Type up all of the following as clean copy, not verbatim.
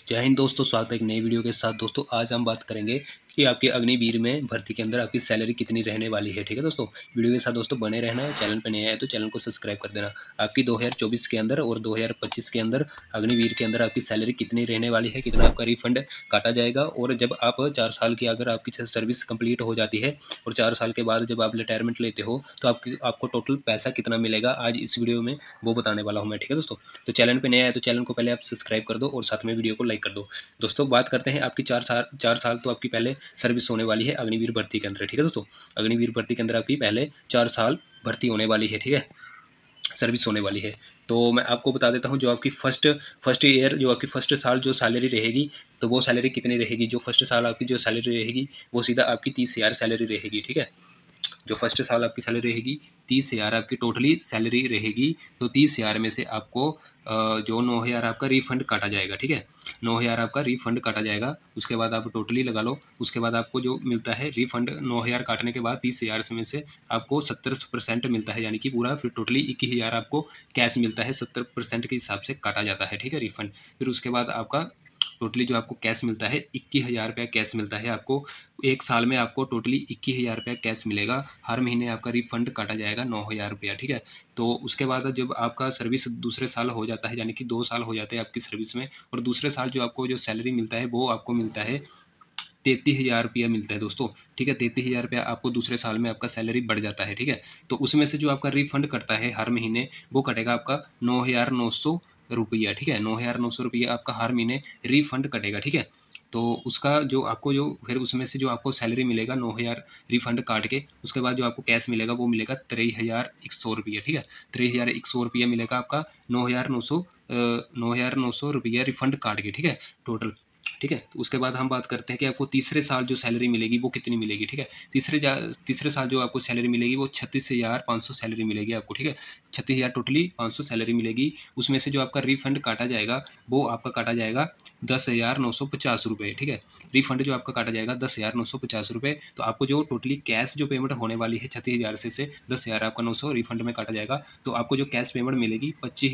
जय हिंद दोस्तों, स्वागत है एक नई वीडियो के साथ। दोस्तों आज हम बात करेंगे कि आपके अग्निवीर में भर्ती के अंदर आपकी सैलरी कितनी रहने वाली है। ठीक है दोस्तों, वीडियो के साथ दोस्तों बने रहना है। चैनल पे नए आए तो चैनल को सब्सक्राइब कर देना। आपकी 2024 के अंदर और 2025 के अंदर अग्निवीर के अंदर आपकी सैलरी कितनी रहने वाली है, कितना आपका रिफंड काटा जाएगा, और जब आप 4 साल की अगर आपकी सर्विस कंप्लीट हो जाती है और 4 साल के बाद जब आप रिटायरमेंट लेते हो तो आपको टोटल पैसा कितना मिलेगा, आज इस वीडियो में वो बताने वाला हूँ मैं। ठीक है दोस्तों, तो चैनल पे नया है तो चैनल को पहले आप सब्सक्राइब कर दो और साथ में वीडियो को लाइक कर दो। दोस्तों बात करते हैं आपकी 4 साल तो आपकी पहले सर्विस होने वाली है अग्निवीर भर्ती के अंदर। ठीक है दोस्तों, अग्निवीर भर्ती के अंदर आपकी पहले 4 साल भर्ती होने वाली है। ठीक है, सर्विस होने वाली है। तो मैं आपको बता देता हूँ जो आपकी फर्स्ट ईयर जो आपकी फर्स्ट साल जो सैलरी रहेगी, तो वो सैलरी कितनी रहेगी। जो फर्स्ट साल आपकी जो सैलरी रहेगी वो सीधा आपकी 30,000 सैलरी रहेगी। ठीक है, जो फर्स्ट साल आपकी सैलरी रहेगी 30,000 आपकी टोटली सैलरी रहेगी। तो 30,000 में से आपको जो 9,000 आपका रिफंड काटा जाएगा। ठीक है, 9,000 आपका रिफंड काटा जाएगा। उसके बाद आप टोटली लगा लो, उसके बाद आपको जो मिलता है रिफंड 9,000 काटने के बाद 30,000 में से आपको 70% मिलता है, यानी कि पूरा फिर टोटली 21,000 आपको कैश मिलता है। 70% के हिसाब से काटा जाता है। ठीक है, रिफंड। फिर उसके बाद आपका टोटली जो आपको कैश मिलता है 21,000 रुपया कैश मिलता है आपको। एक साल में आपको टोटली 21,000 रुपया कैश मिलेगा। हर महीने आपका रिफंड काटा जाएगा 9,000 रुपया। ठीक है, तो उसके बाद जब आपका सर्विस दूसरे साल हो जाता है, यानी कि 2 साल हो जाते हैं आपकी सर्विस में, और दूसरे साल जो आपको जो सैलरी मिलता है वो आपको मिलता है 33,000 रुपया मिलता है दोस्तों। ठीक है, 33,000 रुपया आपको दूसरे साल में आपका सैलरी बढ़ जाता है। ठीक है, तो उसमें से जो आपका रिफंड करता है हर महीने वो कटेगा आपका 9,900 रुपया। ठीक है, 9,900 रुपया आपका हर महीने रिफंड कटेगा। ठीक है, तो उसका जो आपको जो फिर उसमें से जो आपको सैलरी मिलेगा 9,000 रिफंड काट के, उसके बाद जो आपको कैश मिलेगा वो मिलेगा 23,100 रुपया। ठीक है, 23,100 रुपया मिलेगा आपका 9,900 रुपया रिफंड काट के। ठीक है, टोटल। ठीक है, तो उसके बाद हम बात करते हैं कि आपको तीसरे साल जो सैलरी मिलेगी वो कितनी मिलेगी। ठीक है, तीसरे साल जो आपको सैलरी मिलेगी वो 36,500 सैलरी मिलेगी आपको। ठीक है, 36,000 टोटली 500 सैलरी मिलेगी। उसमें से जो आपका रिफंड काटा जाएगा वो आपका काटा जाएगा 10,950 रुपये। ठीक है, रिफंड जो आपका काटा जाएगा 10,950 रुपये। तो आपको जो टोटली कैश जो पेमेंट होने वाली है 36,000 से 10,000 आपका 900 रिफंड में काटा जाएगा। तो आपको जो कैश पेमेंट मिलेगी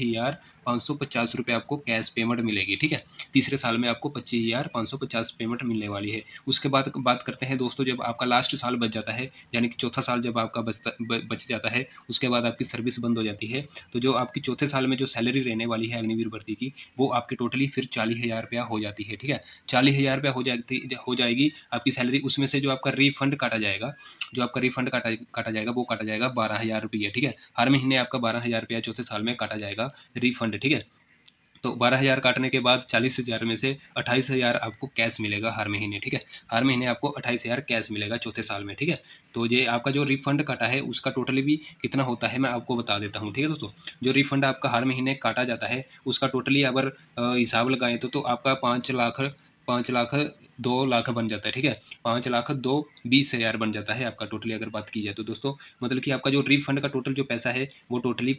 25,550 रुपये आपको कैश पेमेंट मिलेगी। ठीक है, तीसरे साल में आपको 25,550 पेमेंट मिलने वाली है। उसके बाद बात करते हैं दोस्तों, जब आपका लास्ट साल बच जाता है, यानी कि चौथा साल जब आपका बच जाता है, उसके बाद आपकी सर्विस बंद हो जाती है, तो जो आपकी चौथे साल में जो सैलरी रहने वाली है अग्निवीर भर्ती की वो आपकी टोटली फिर 40,000 रुपया हो जाती है। ठीक है, 40,000 रुपया हो जाएगी आपकी सैलरी। उसमें से जो आपका रिफंड काटा जाएगा, जो आपका रिफंड काटा जाएगा वो काटा जाएगा 12,000 रुपये। ठीक है, हर महीने आपका 12,000 रुपया चौथे साल में काटा जाएगा रिफंड। ठीक है, तो 12,000 काटने के बाद 40,000 में से 28,000 आपको कैश मिलेगा हर महीने। ठीक है, हर महीने आपको 28,000 कैश मिलेगा चौथे साल में। ठीक है, तो ये आपका जो रिफंड काटा है उसका टोटली भी कितना होता है मैं आपको बता देता हूँ। ठीक है दोस्तों, जो रिफंड आपका हर महीने काटा जाता है उसका टोटली अगर हिसाब लगाएं तो आपका 5 लाख 2 लाख बन जाता है। ठीक है, 5,02,20,000 बन जाता है आपका टोटली अगर बात की जाए तो दोस्तों। मतलब कि आपका जो रिफंड का टोटल जो पैसा है वो टोटली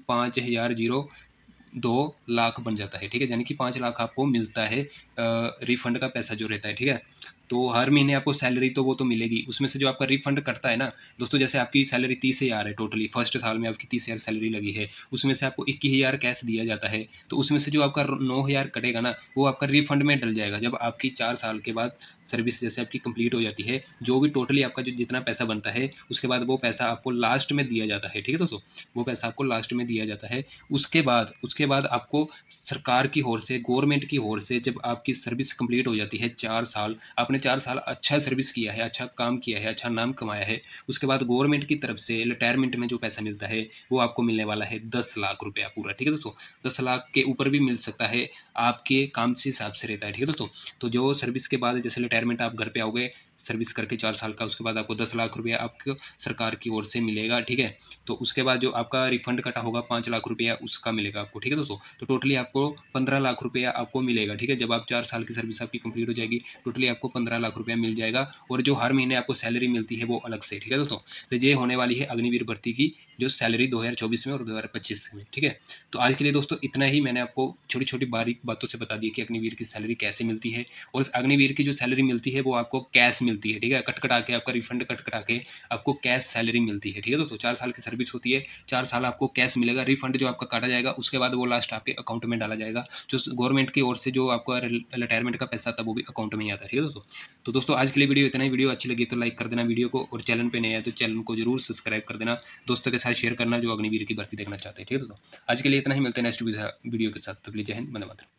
5,002 लाख बन जाता है। ठीक है, यानी कि 5 लाख आपको मिलता है रिफंड का पैसा जो रहता है। ठीक है, तो हर महीने आपको सैलरी तो वो तो मिलेगी, उसमें से जो आपका रिफंड करता है ना दोस्तों, जैसे आपकी सैलरी 30,000 है टोटली, फर्स्ट साल में आपकी 30,000 सैलरी लगी है, उसमें से आपको 21,000 कैश दिया जाता है। तो उसमें से जो आपका 9,000 कटेगा ना वो आपका रिफंड में डल जाएगा। जब आपकी 4 साल के बाद सर्विस जैसे आपकी कंप्लीट हो जाती है, जो भी टोटली आपका जो जितना पैसा बनता है उसके बाद वो पैसा आपको लास्ट में दिया जाता है। ठीक है दोस्तों, वो पैसा आपको लास्ट में दिया जाता है। उसके बाद आपको सरकार की ओर से, गवर्नमेंट की ओर से, जब आपकी सर्विस कंप्लीट हो जाती है 4 साल, आपने 4 साल अच्छा सर्विस किया है, अच्छा काम किया है, अच्छा नाम कमाया है, उसके बाद गवर्नमेंट की तरफ से रिटायरमेंट में जो पैसा मिलता है वो आपको मिलने वाला है 10 लाख रुपया पूरा। ठीक है दोस्तों, 10 लाख के ऊपर भी मिल सकता है, आपके काम से हिसाब से रहता है। ठीक है दोस्तों, तो जो सर्विस के बाद जैसे रिटायरमेंट आप घर पे आओगे सर्विस करके 4 साल का, उसके बाद आपको 10 लाख रुपया आपको सरकार की ओर से मिलेगा। ठीक है, तो उसके बाद जो आपका रिफंड कटा होगा 5 लाख रुपया उसका मिलेगा आपको। ठीक है दोस्तों, तो टोटली आपको 15 लाख रुपया आपको मिलेगा। ठीक है, जब आप 4 साल की सर्विस आपकी कंप्लीट हो जाएगी टोटली आपको 15 लाख रुपया मिल जाएगा, और जो हर महीने आपको सैलरी मिलती है वो अलग से। ठीक है दोस्तों, तो ये होने वाली है अग्निवीर भर्ती की जो सैलरी 2024 में और 2025 में। ठीक है, तो आज के लिए दोस्तों इतना ही। मैंने आपको छोटी छोटी बारीक बातों से बता दी कि अग्निवीर की सैलरी कैसे मिलती है, और अग्निवीर की जो सैलरी मिलती है वो आपको कैश मिलती है, ठीक है, कट कटा के आपका रिफंड कट कटा के आपको कैश सैलरी मिलती है, ठीक है दोस्तों। 4 साल की सर्विस होती है, 4 साल आपको कैश मिलेगा, रिफंड जो आपका काटा जाएगा उसके बाद वो लास्ट आपके अकाउंट में डाला जाएगा, जो गवर्नमेंट की ओर से जो आपका रिटायरमेंट का पैसा था वो भी अकाउंट में ही आता है, ठीक है दोस्तों। तो दोस्तों आज के लिए वीडियो इतना ही। वीडियो अच्छी लगी तो लाइक कर देना वीडियो को, और चैनल पे नए आए तो चैनल को जरूर सब्सक्राइब कर देना, दोस्तों के साथ शेयर करना जो अग्निवीर की भर्ती देखना चाहते हैं, ठीक है दोस्तों। आज के लिए इतना ही, मिलते हैं नेक्स्ट वीडियो के साथ, तब लीजिए जय हिंद, वंदे मातरम।